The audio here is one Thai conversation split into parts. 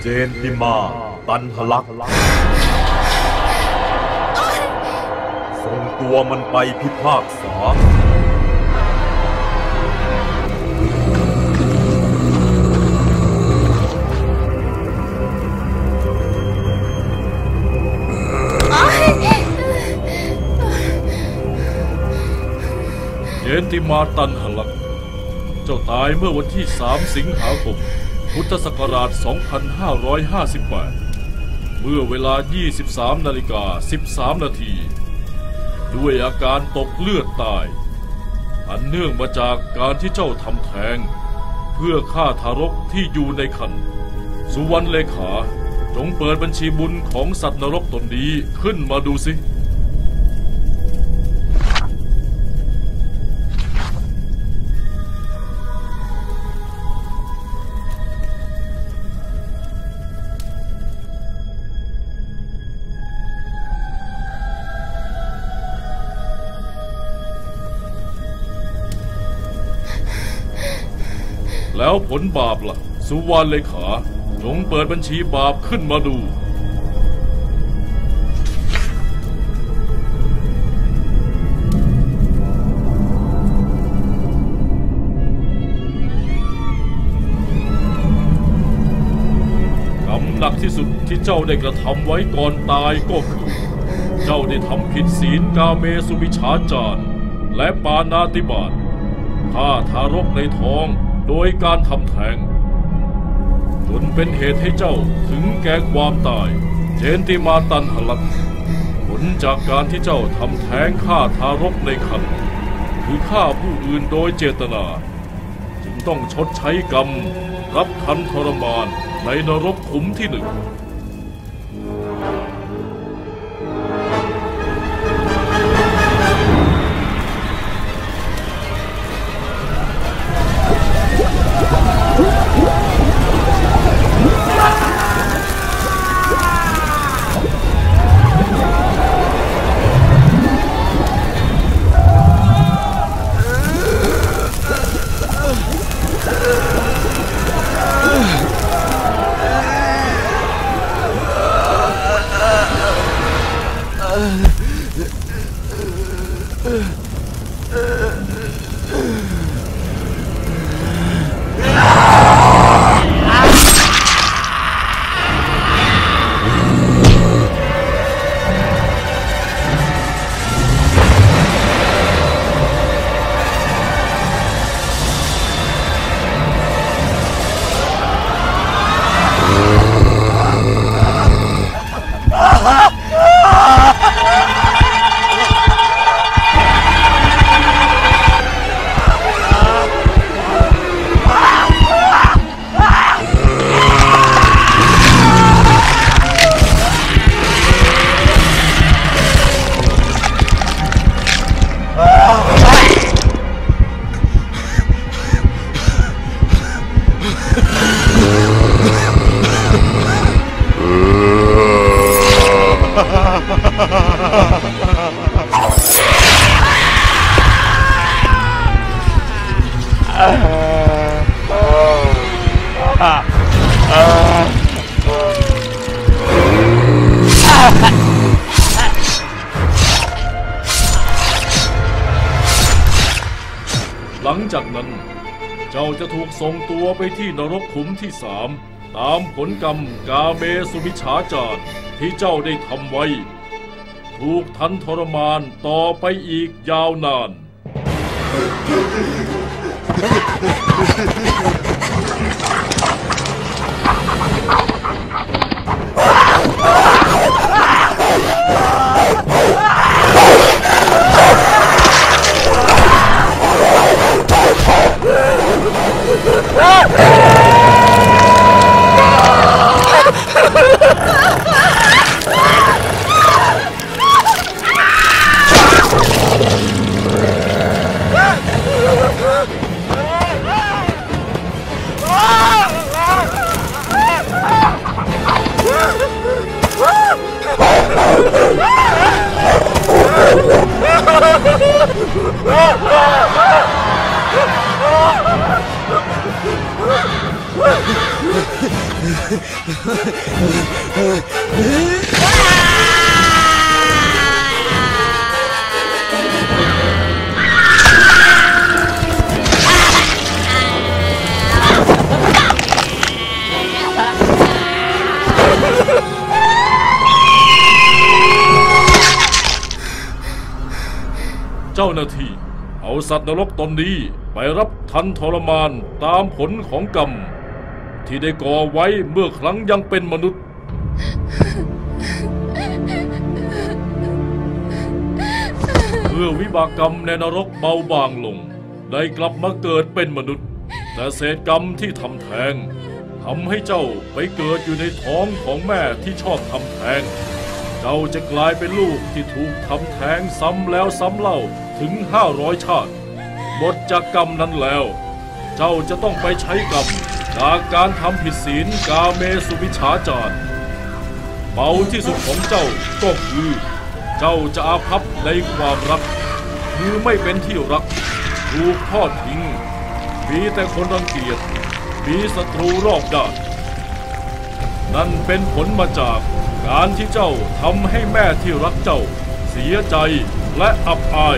เจนติมาตันหลักส่งตัวมันไปพิพากษาเจนติมาตันหลักเจ้าตายเมื่อวันที่3 สิงหาคมพุทธศักราช 2558 เมื่อเวลา 23:13 นาทีด้วยอาการตกเลือดตายอันเนื่องมาจากการที่เจ้าทำแท้งเพื่อฆ่าทารกที่อยู่ในครรภ์สุวรรณเลขาจงเปิดบัญชีบุญของสัตว์นรกตนนี้ขึ้นมาดูสิแล้วผลบาปล่ะสุวรรณเลขาจงเปิดบัญชีบาปขึ้นมาดูกรรมหนักที่สุดที่เจ้าได้กระทำไว้ก่อนตายก็คือเจ้าได้ทำผิดศีลกาเมสุมิจฉาจารและปาณาติบาตฆ่าทารกในท้องโดยการทำแท้งจนเป็นเหตุให้เจ้าถึงแก่ความตายเจนติมาตันหลักผลจากการที่เจ้าทำแท้งฆ่าทารกในครรภ์คือฆ่าผู้อื่นโดยเจตนาจึงต้องชดใช้กรรมรับทันทรมานในนรกขุมที่ 1หลังจากนั้นเจ้าจะถูกส่งตัวไปที่นรกขุมที่ 3ตามผลกรรมกาเมสุมิจฉาจารที่เจ้าได้ทำไว้ถูกทันทรมานต่อไปอีกยาวนานเจ้าหน้าที่เอาสัตว์นรกตนนี้ไปรับทันทรมานตามผลของกรรมที่ได้ก่อไว้เมื่อครั้งยังเป็นมนุษย์เมื่อวิบากกรรมในนรกเบาบางลงได้กลับมาเกิดเป็นมนุษย์แต่เศษกรรมที่ทำแท้งทำให้เจ้าไปเกิดอยู่ในท้องของแม่ที่ชอบทำแท้งเจ้าจะกลายเป็นลูกที่ถูกทำแท้งซ้ำแล้วซ้ำเล่าถึง500 ชาติหมดจากกรรมนั้นแล้วเจ้าจะต้องไปใช้กรรมจากการทำผิดศีลกาเมสุมิจฉาจารเบาที่สุดของเจ้าก็คือเจ้าจะอาภัพในความรักคือไม่เป็นที่รักถูกทอดทิ้งมีแต่คนรังเกียจมีศัตรูรอบด้านนั่นเป็นผลมาจากการที่เจ้าทำให้แม่ที่รักเจ้าเสียใจและอับอาย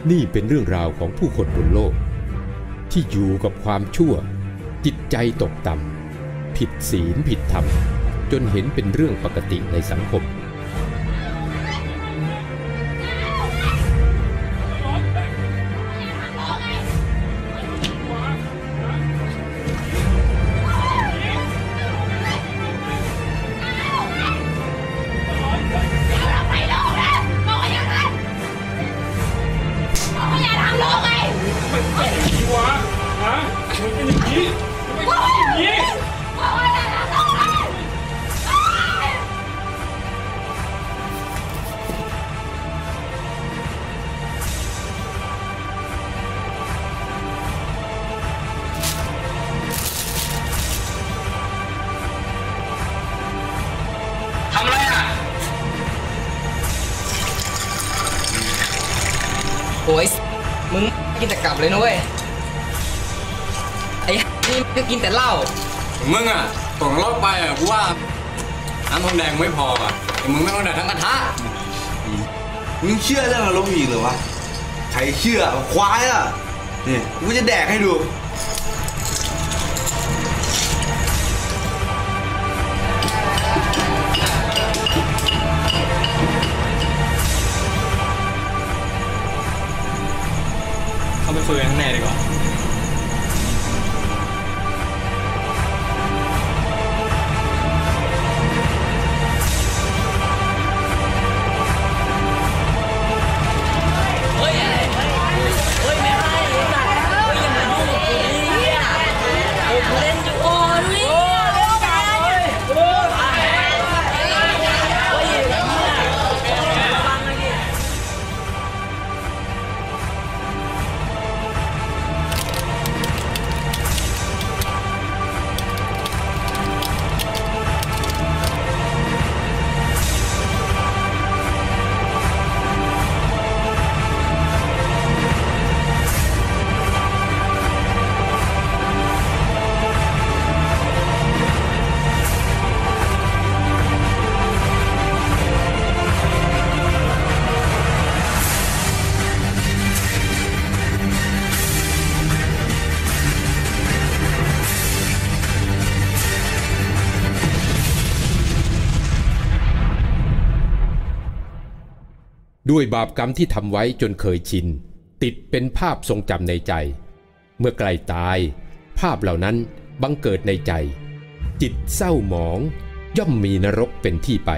นี่เป็นเรื่องราวของผู้คนบนโลกที่อยู่กับความชั่วจิตใจตกต่ำผิดศีลผิดธรรมจนเห็นเป็นเรื่องปกติในสังคมทำอะไรอ่ะโอ้ยมึงกินแต่กลับเลยนะเว้ยไอ้นี่ก็กินแต่เหล้ามึงอ่ะตกรถไปอ่ะกูว่าน้ำทองแดงไม่พออ่ะแต่มึงไม่ต้องแดกทั้งกระทะมึงเชื่อเรื่องนรกอีกเหรอวะใครเชื่อควายอ่ะนี่กูจะแดกให้ดูเขาไปคุยกันข้างในดีกว่าด้วยบาปกรรมที่ทำไว้จนเคยชินติดเป็นภาพทรงจำในใจเมื่อใกล้ตายภาพเหล่านั้นบังเกิดในใจจิตเศร้าหมองย่อมมีนรกเป็นที่ไป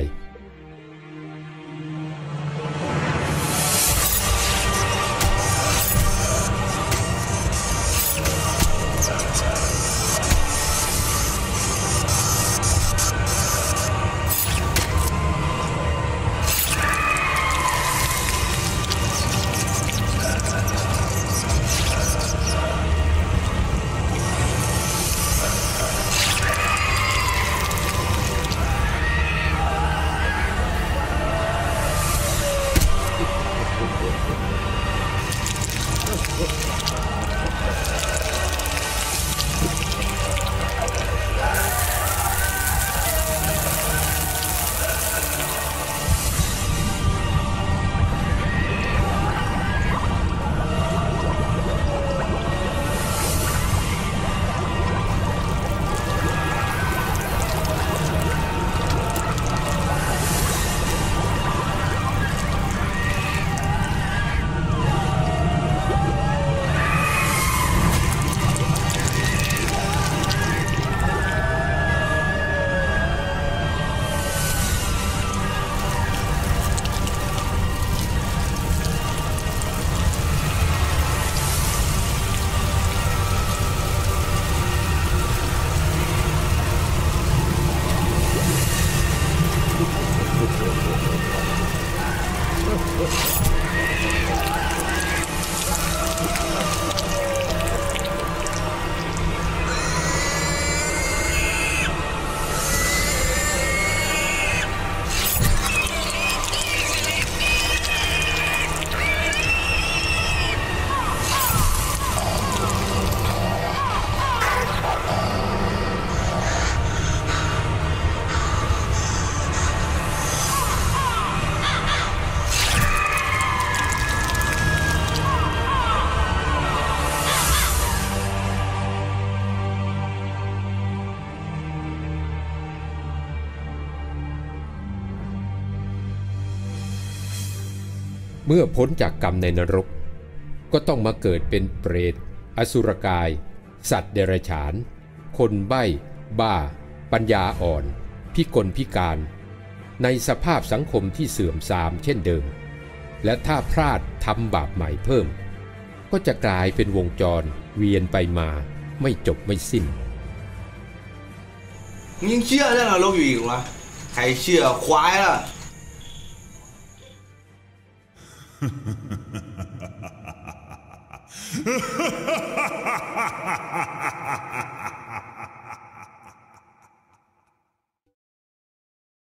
เมื่อพ้นจากกรรมในนรกก็ต้องมาเกิดเป็นเปรตอสุรกายสัตว์เดรัจฉานคนใบ้บ้าปัญญาอ่อนพิกลพิการในสภาพสังคมที่เสื่อมทรามเช่นเดิมและถ้าพลาดทำบาปใหม่เพิ่มก็จะกลายเป็นวงจรเวียนไปมาไม่จบไม่สิ้นมึงยังเชื่อเรื่องนรกอยู่อีกเหรอใครเชื่อควายล่ะฮ่าฮ่าฮ่าฮ่าฮ่าฮ่า